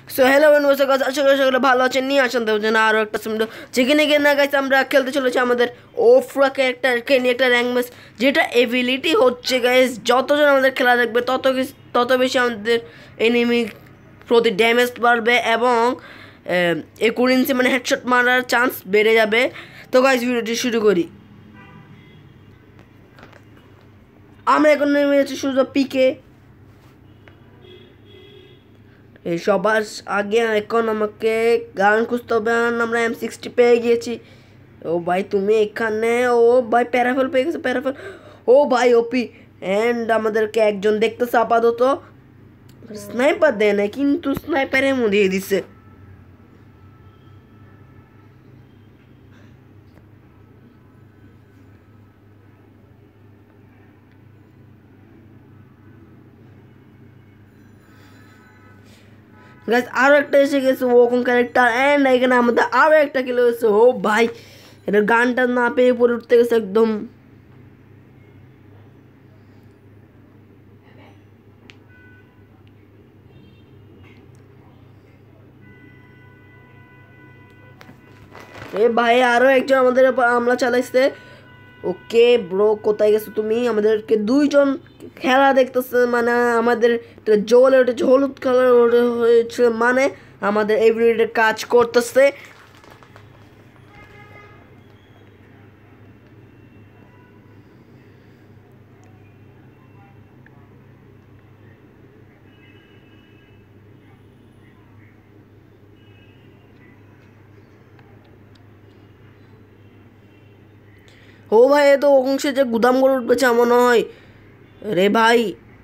So hello বন্ধু guys, আশা করি সকলে ভালো আছেন। নিয়ে আসেন দেওয়ার জন্য আরও একটা সিমটো যেখানে কিনা গাইস আমরা খেলতে চলেছি আমাদের ওফরা ক্যারেক্টারকে নিয়ে একটা র্যাঙ্ক ম্যাচ, যেটা এবিলিটি হচ্ছে গাইস যতজন আমাদের খেলা দেখবে তত বেশি আমাদের এনিমি প্রতি ড্যামেজ বাড়বে এবং একুরেন্সি মানে হেডশট মারার চান্স বেড়ে যাবে। তো গাইস ভিডিওটি শুরু করি। আমরা এখন নেমে যাচ্ছি শুধু পিকে। এই সবার আগে এখন আমাকে গান খুঁজতে হবে। আমরা M60 পেয়ে গিয়েছি। ও ভাই তুমি এখানে, ও ভাই প্যারাফল পেয়ে গেছে, প্যারাফল। ও ভাই ওপি। অ্যান্ড আমাদেরকে একজন দেখতেছে আপাতত, স্নাইপার দেয় না কিন্তু স্নাইপারের মধ্যে দিয়ে দিচ্ছে। গাইস আরও একটা এসে গেছে ওকম ক্যারেক্টার, অ্যান্ড এখানে আমাদের আরও একটা কিলো হয়েছে। ও ভাই এটা গানটা না পেয়ে পরে উঠতে গেছে একদম। এ ভাই আরও একজন আমাদের হামলা চালাইছে। ওকে ব্রো, কোথায় গেছো তুমি? আমাদেরকে দুইজন খেলা দেখতেছে, মানে আমাদের জলে উঠেছে, হলুদ কালার হয়েছে, মানে আমাদের এভরিডে কাজ করতেছে। ও ভাই এ তো অংশে যে গুদাম করে উঠবেছে মনে হয় রে ভাই।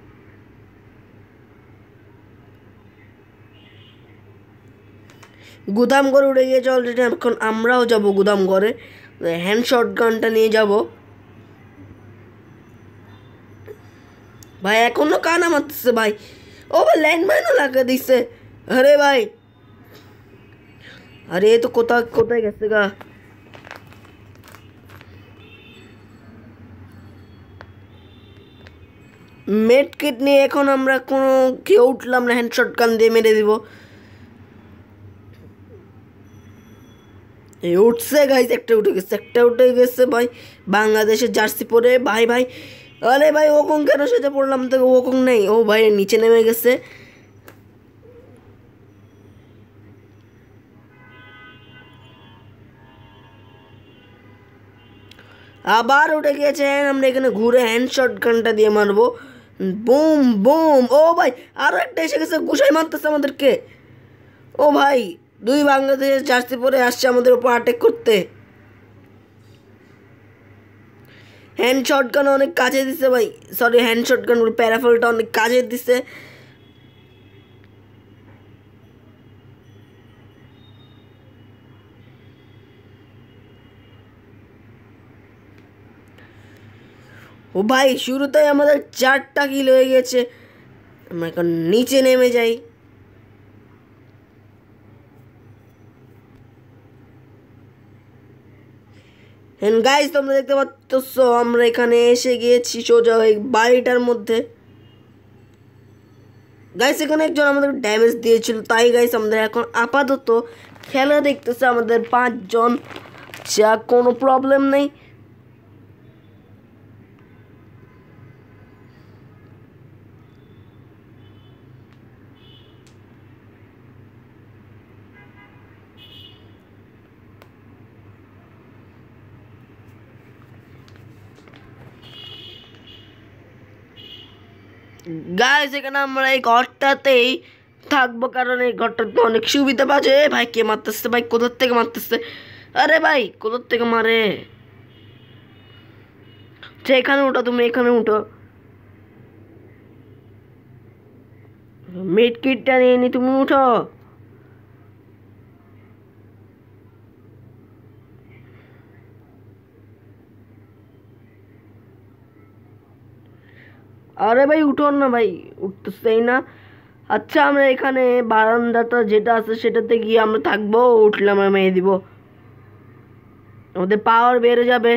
গুদাম ঘরে উঠে গিয়েছে অলরেডি। এখন আমরাও যাব গুদাম ঘরে, হ্যান্ড শট গানটা নিয়ে যাব। ভাই এখনো কানা মারতেছে ভাই। ও ভাই ল্যান্ডমাইনও লাগা দিচ্ছে। আরে ভাই, আরে এ তো কোথায় কোথায় গেছে গা। মেড কিট নিয়ে এখন আমরা কোনো কেউ উঠলাম না, হ্যান্ড শট গান দিয়ে মেরে দিব। এই উঠছে গাইজ, একটা উঠে গেছে, একটা উঠে গেছে ভাই। বাংলাদেশের জার্সি পরে ভাই ভাই। আরে ভাই ওকং কেন সেটা পড়লাম তো, ওকং নেই। ও ভাই নিচে নেমে গেছে। আবার উঠে গিয়েছে। আমরা এখানে ঘুরে হ্যান্ড শট গানটা দিয়ে মারবো। Boom boom. ও ভাই আরও একটা এসে গেছে, গুসাই মারতেছে আমাদেরকে। ও ভাই দুই বাংলাদেশের জার্সি পরে আসছে আমাদের উপর অ্যাটাক করতে। হ্যান্ড শটগান অনেক কাজে দিছে ভাই, সরি হ্যান্ড শটগান প্যারাফলটা অনেক কাজে দিছে। ও ভাই শুরুতেই আমাদের 4টা কিল হয়ে গেছে। আমরা এখন নিচে নেমে যাই। হ্যাঁ গাইজ তোমরা দেখতে পাচ্ছ আমরা এখানে এসে গিয়েছি সোজা ওই বাড়িটার মধ্যে। গাইস এখানে একজন আমাদের ড্যামেজ দিয়েছিল, তাই গাইস আমাদের এখন আপাতত খেলা দেখতেছে আমাদের 5 জন, যা কোনো প্রবলেম নেই। গাইস এখানে আমরা এই ঘরটাতেই থাকবো, কারণ এই ঘরটাতে অনেক সুবিধা পাচ্ছে। ভাই কে মারতেছে ভাই, কোথার থেকে মারতেছে? আরে ভাই কোথার থেকে মারে? আচ্ছা এখানে উঠো, তুমি এখানে উঠো। মিড কিটটা নিয়ে নি, তুমি উঠো। আরে ভাই উঠো না ভাই, উঠতেছেই না। আচ্ছা আমরা এখানে বারান্দাটা যেটা আছে সেটাতে গিয়ে আমরা থাকবো, উঠলাম আমরা মেরে দিব, আমাদের পাওয়ার বেড়ে যাবে।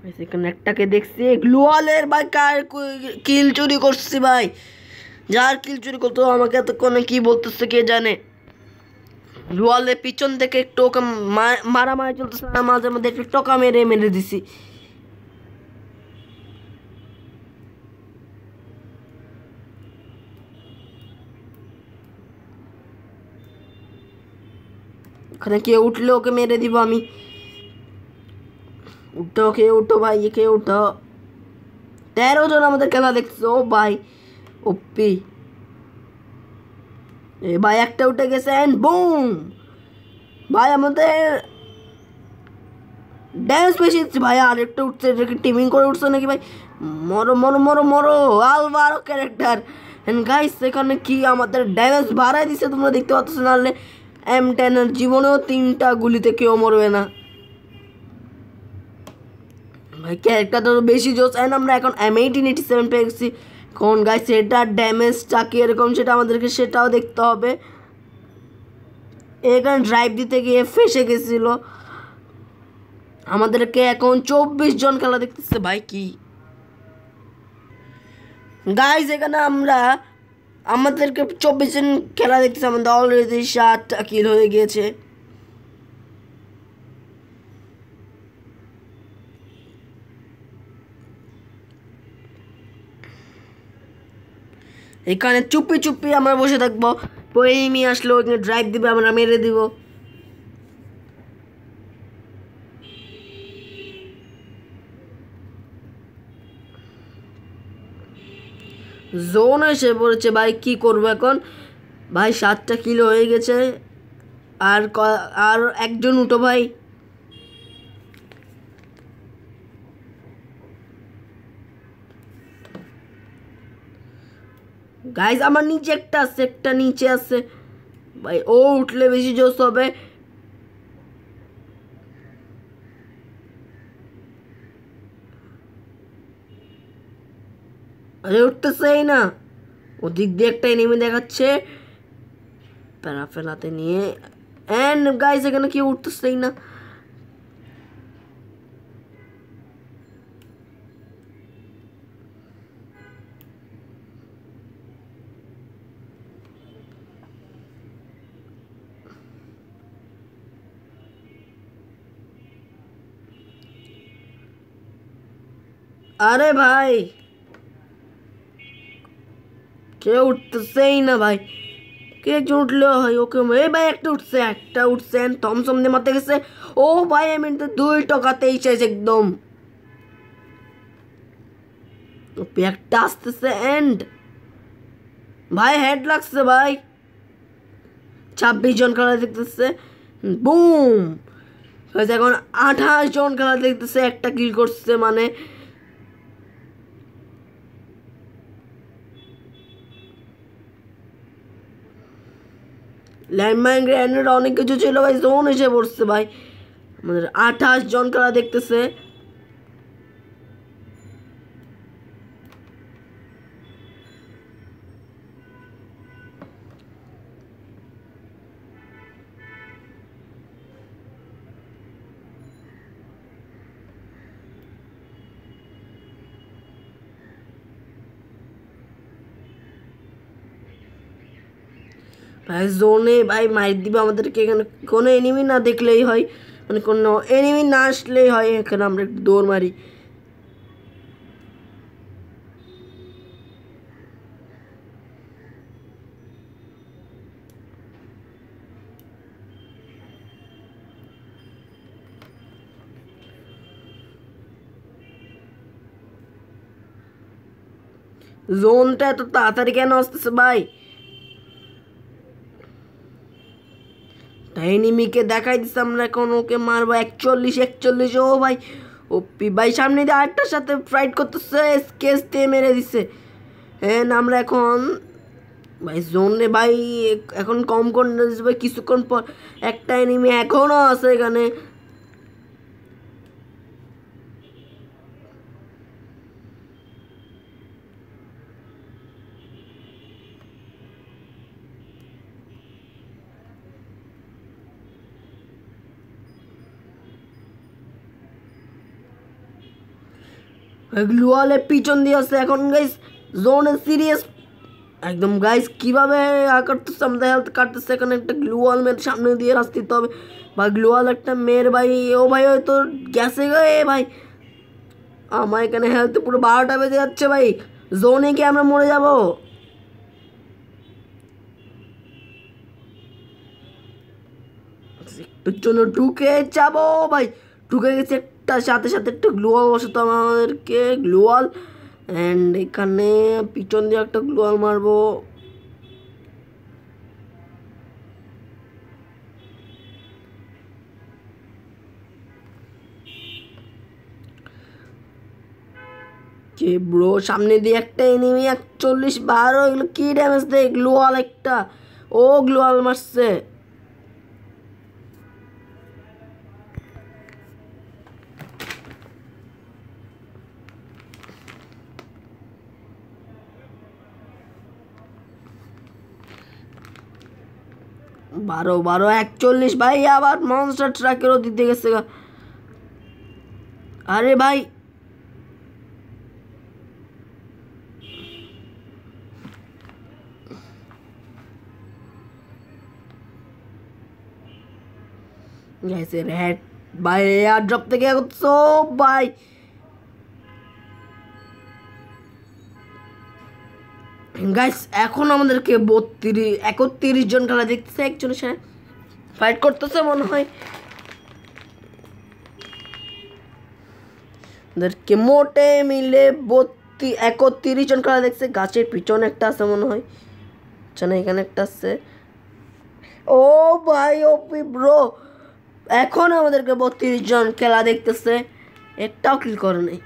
সেখানে একটাকে দেখছি গ্লোয়ালের ভাই কার কিল চুরি করছি ভাই, যার কিল চুরি করতো আমাকে এতক্ষণে কি বলতেছে কে জানে। গ্লোয়ালের পিছন থেকে একটু ওকে মারামারি চলতেছে, মাঝে মধ্যে একটু টকা মেরে মেরে দিছি। ওখানে কে উঠলে ওকে মেরে দিব আমি। উঠো কে উঠো ভাই, কে উঠো। 13 জন আমাদের খেলা দেখছো ভাই, ওপি। এ ভাই একটা উঠে গেছে এন্ড বুম ভাই, আমাদের ড্যান্স বেশি ভাই। আর একটা উঠছে, এটাকে টিমিং করে উঠছে নাকি ভাই। মরো মরো মরো মরো, আলভারো ক্যারেক্টার। এন্ড গাইস এখানে কি আমাদের ড্যামেজ বাড়াই দিছে, তোমরা দেখতে পাচ্ছ। নাহলে M10 এর জীবনেও 3টা গুলিতে কেউ মরবে না ভাই। ক্যারেক্টার তো বেশি জোস। এন্ড আমরা এখন M1887 পেয়ে গেছি। কোন গাইস এটার ড্যামেজটা কি এরকম, সেটা আমাদেরকে সেটাও দেখতে হবে। এখানে ড্রাইভ দিতে গিয়ে ফেসে গেছিল। আমাদেরকে এখন 24 জন খেলা দেখতেছে ভাই। কি গাইস এখানে আমাদেরকে 24 জন খেলা দেখতেছে। আমাদের অলরেডি 7টা কিল হয়ে গিয়েছে। এখানে চুপি চুপি আমরা বসে থাকবো, এনিমি আসলো ওখানে ড্রাইভ দিবে, আমরা মেরে দিব। জোন এসে পড়েছে ভাই, কি করবো এখন ভাই। 7টা কিলো হয়ে গেছে। আর আর একজন উঠো ভাই। গাইজ আমার নিচে একটা আছে, একটা নিচে আছে ভাই। ও উঠলে বেশি জোশ হবে। আরে উঠতেছেই না। ওদিক দিয়ে একটা এনিমি দেখাচ্ছে প্যারা ফেলাতে নিয়ে। এন্ড গাইজ এখানে কেউ উঠতেছেই না। আরে ভাই কেউ উঠতেছেই না ভাই। কে একজন উঠলেও হয় ওকে। এই ভাই একটা উঠছে থমসম দিয়ে মারতে গেছে। ও ভাই আমি তো 2 টাকাতেই শেষ একদম। একটা আসতেছে এন্ড ভাই হেড লাগছে ভাই। 26 জন খেলা দেখতেছে। বুম এখন 28 জন খেলা দেখতেছে, একটা কিল করছে মানে। ল্যান্ডমাইন গ্রেনেড অনেক কিছু ছিল ভাই। জোন এসে পড়ছে ভাই। আমাদের 28 জন খেলা দেখতেছে। ভাই জোনে ভাই মার দিবে আমাদেরকে। এখানে কোনো এনিমি না দেখলেই হয়, মানে কোনো এনিমি না আসলেই হয়। এখানে আমরা একটু দৌড় মারি। জোনটা এত তাড়াতাড়ি কেন আসতেছে ভাই। এনিমিকে দেখাই দিচ্ছে আমরা এখন ওকে মারবো। 41 ও ভাই। ওপি ভাই সামনে দিয়ে আরেকটার সাথে ফাইট করতেছে, স্কেচ দিয়ে মেরে দিচ্ছে। হ্যাঁ আমরা এখন ভাই জোনে ভাই এখন কম করে ভাই। কিছুক্ষণ পর একটা এনিমি এখনও আছে এখানে। গ্লুয়ালে পিছন দিয়ে আসছে এখন গাইস জোনে সিরিয়াস একদম গাইস কিভাবে কাটতেছে আমাদের হেলথ কাটতেছে এখানে একটা গ্লুয়াল মেয়ের সামনে দিয়ে রাস্তা দিতে হবে ভাই গ্লুয়াল একটা মেয়ের ভাই ও ভাই হয়তো গেছে গে ভাই আমার এখানে হেলথ পুরো 12টা বেজে যাচ্ছে ভাই জোনে কি আমরা মরে যাব একটুর জন্য ঢুকে যাবো ভাই ঢুকে গেছে একটা সাথে সাথে একটা গ্লুয়াল বসাতো আমাদেরকে গ্লুয়াল অ্যান্ড এখানে পিছন দিয়ে একটা গ্লুয়াল মারবো কে ব্রো সামনে দিয়ে একটা এনিমি 41 12 এগুলো কি ড্যামেজ দেয় গ্লুয়াল একটা ও গ্লুয়াল মারছে বারো 41 ভাই আবার মনস্টার ট্রাকেরও দিতে গেছে আরে ভাই গেছে রেড ভাই এয়ার ড্রপ থেকে সো ভাই গাইস এখন আমাদেরকে 31 জন খেলা দেখতেছে একজনের সাথে ফাইট করতেছে মনে হয় ওদেরকে মোটে মিলে 31 জন খেলা দেখছে গাছের পিছনে একটা আছে মনে হয় আচ্ছা না এখানে একটা আছে ও ভাই ওপি ব্রো এখন আমাদেরকে 32 জন খেলা দেখতেছে একটাও কিল করে নাই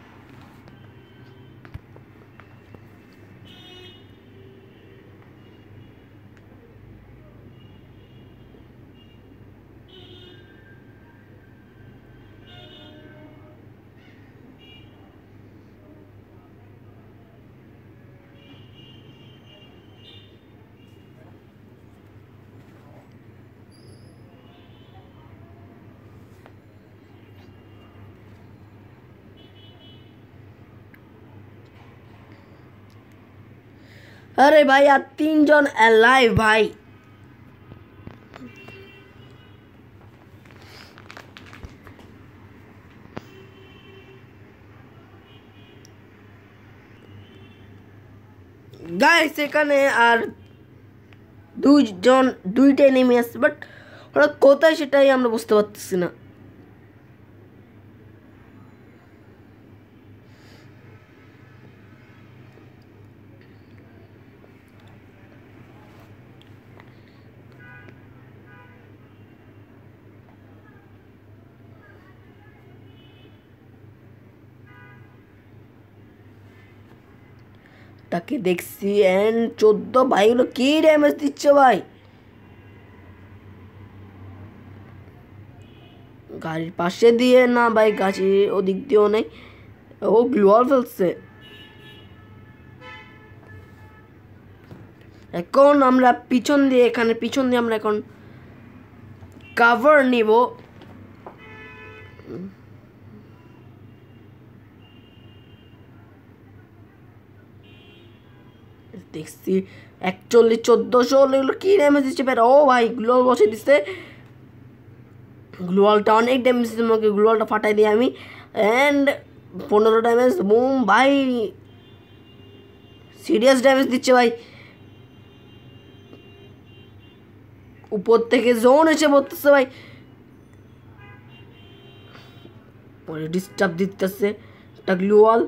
अरे भाई यार 3 जन अलाइव भाई গাইস এখানে আর দুইটা নেমে আসছে বাট ওরা কোথায় সেটাই আমরা বুঝতে পারতেছি না তাকে দেখছি এন্ড 14 ভাই হলো কি ড্যামেজ দিচ্ছে ভাই গাড়ির পাশে দিয়ে না ভাই গাছি ওদিক দিয়েও নেই ও গ্লুয়াল ফেলছে এখন আমরা পিছন দিয়ে আমরা এখন কভার নিব দেখছি 41 1400 এগুলো কি ড্যামেজ দিচ্ছে বের ও ভাই গ্লোয়াল বসে দিচ্ছে গ্লোয়ালটা অনেক ড্যামেজ দিচ্ছে আমাকে গ্লোয়ালটা ফাটাই দিই আমি এন্ড 15 ড্যামেজ বুম ভাই সিরিয়াস ড্যামেজ দিচ্ছে ভাই উপর থেকে জোন এসে পড়তেছে ভাই পরে ডিস্টার্ব দিতেছে একটা গ্লোয়াল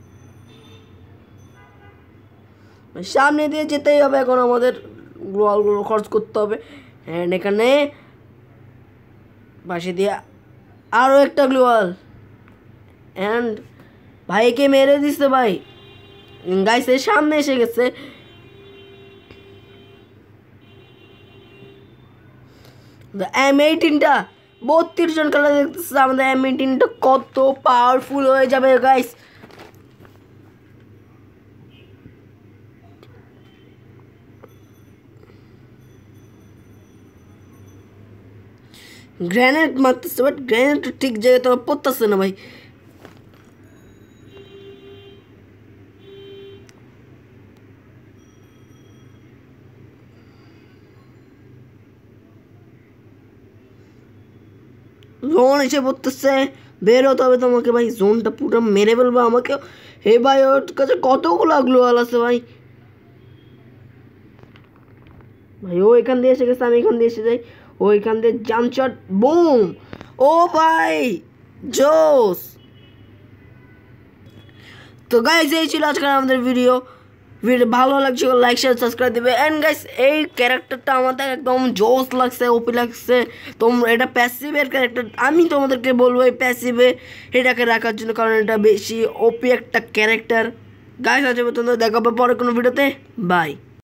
সামনে দিয়ে যেতেই হবে এখন আমাদের গ্লোয়ালগুলো খরচ করতে হবে অ্যান্ড এখানে পাশে দিয়ে আরও একটা গ্লোয়াল অ্যান্ড ভাইকে মেরে দিচ্ছে ভাই গাইসের সামনে এসে গেছে M18টা 32 জন খেলা দেখতেছে আমাদের M18টা কত পাওয়ারফুল হয়ে যাবে গাইস গ্রেনেড মারতেছে বাট গ্রেনেড ঠিক জায়গায় তো পড়তেছে না ভাই জোন এসে পড়তেছে, বের হতে হবে তোমাকে ভাই। জোনটা পুরো মেরে ফেলবো আমাকে। হে ভাই ওর কাছে কতগুলো গ্লোয়াল আছে ভাই। ভাই ও এখান দিয়ে এসে গেছে, আমি এখান দিয়ে এসে যাই। ও এখান দিয়ে জাম্প শট, বুম। ও ভাই জোস। তো গাইস এই ছিল আজকে আমাদের ভিডিও ভালো লাগছে লাইক শেয়ার সাবস্ক্রাইব দিবে। অ্যান্ড গাইস এই ক্যারেক্টারটা আমাদের একদম জোস লাগছে, ওপি লাগছে। তোমরা এটা প্যাসিভের ক্যারেক্টার, আমি তোমাদেরকে বলবো এই প্যাসিভে এটাকে রাখার জন্য, কারণ এটা বেশি ওপি একটা ক্যারেক্টার। গাইস আজ পর্যন্ত দেখা হবে পরে কোনো ভিডিওতে, বাই।